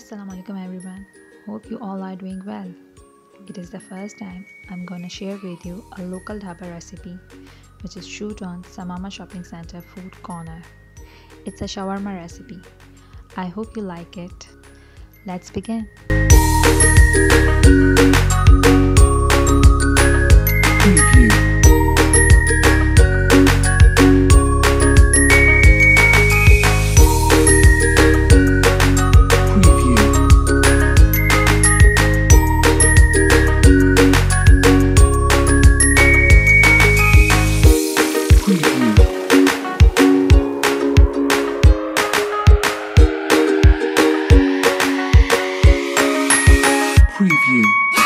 Assalamu alaikum everyone. Hope you all are doing well. It is the first time I'm gonna share with you a local dhaba recipe which is shoot on Samama Shopping Center Food Corner. It's a shawarma recipe. I hope you like it. Let's begin. Preview.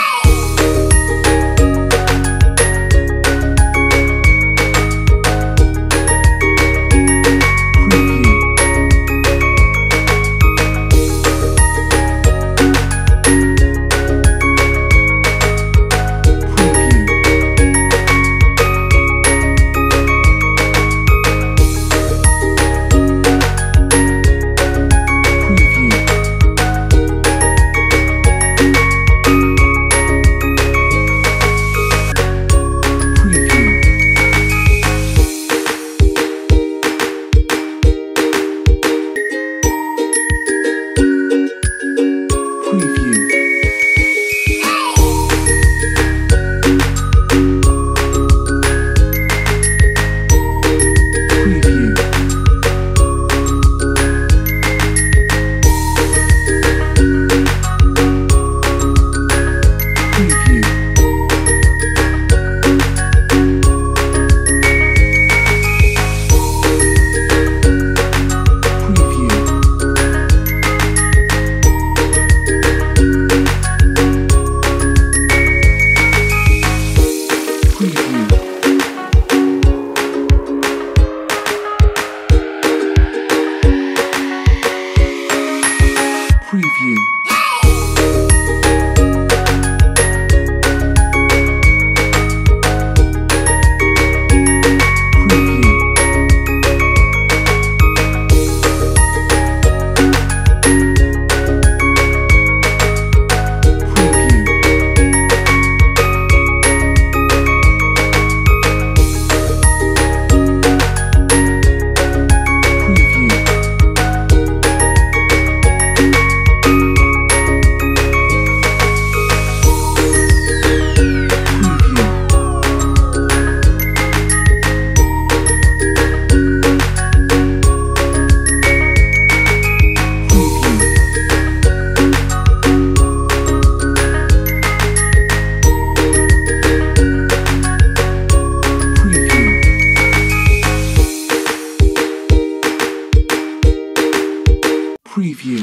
Preview. Preview.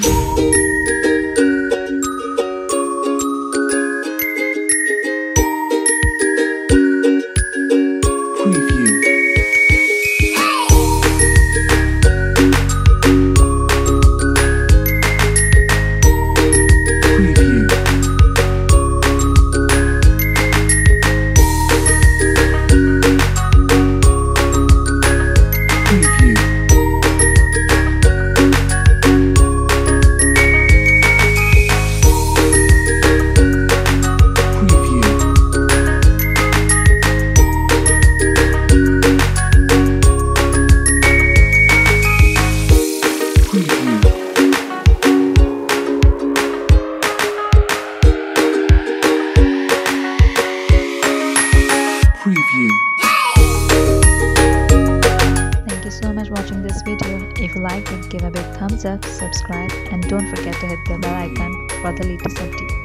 Thank you so much for watching this video. If you liked it, give a big thumbs up, subscribe, and don't forget to hit the bell icon for the latest update.